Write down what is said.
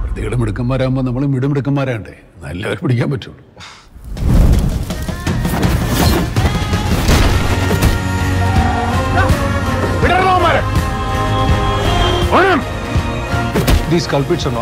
പ്രതികളെ മിടുക്കന്മാരാകുമ്പോൾ നമ്മൾ മിടുമിടുക്കന്മാരാണ്ടേ നല്ലവരെ പിടിക്കാൻ പറ്റുള്ളൂ. These culprits are not